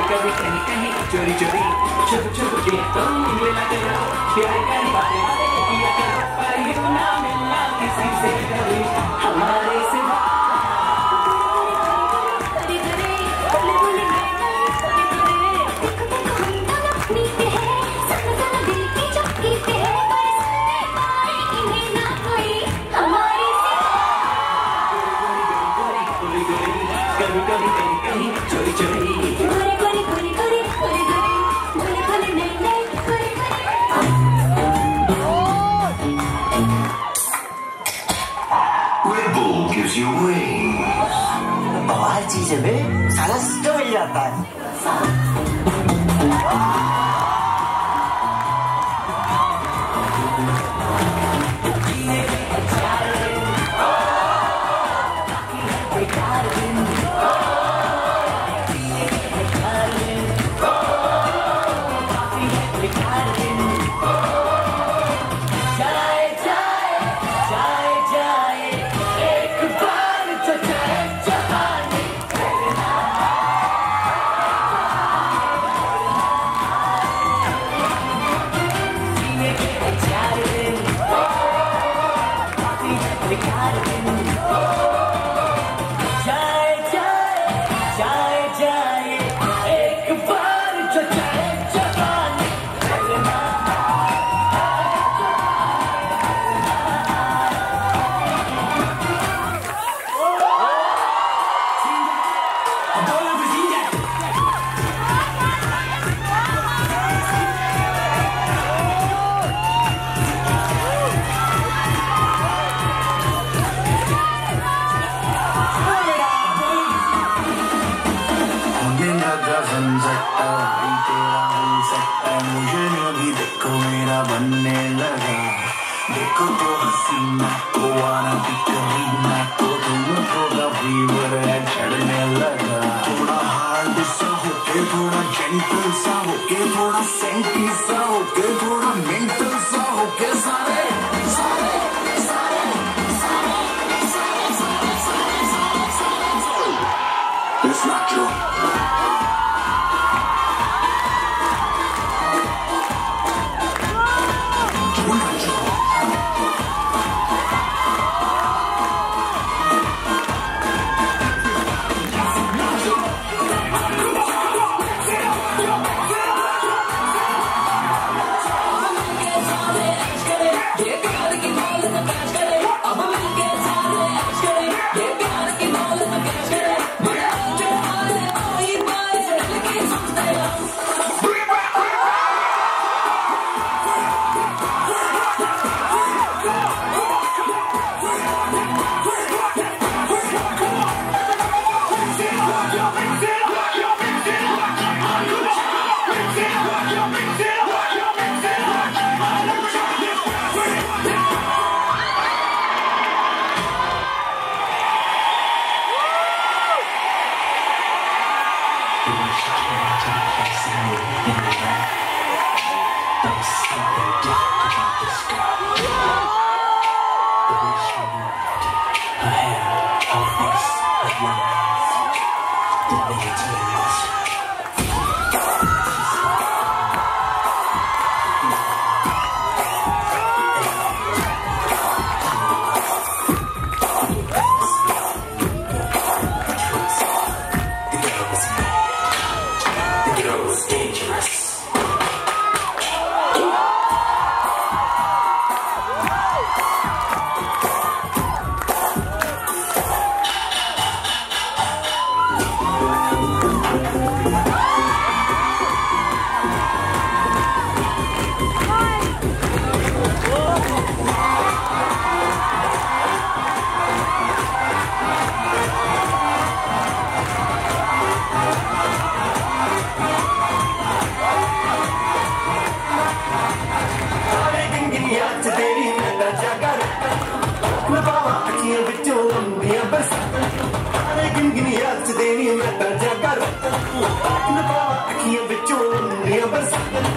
कभी कहीं कहीं चोरी चोरी छुप छुप के तुम मिला करो प्यार की बातें किया करो पर यूं ना मिलना किसी से कभी हमारे सिवा gives you wings. हर चीज में सारा सिस्टम मिल जाता है. बनने लगा देखो तो हसीना को आना भी करीना तो तुमको का फीवर है चढ़ने लगा थोड़ा हार्ड सा होके थोड़ा जेंटल सा होके थोड़ा सेंटी सा होके थोड़ा मेंटल सा होके सारे सारे सारे सारे सारे सारे सारे सारे It's not true. Aqui eu vejo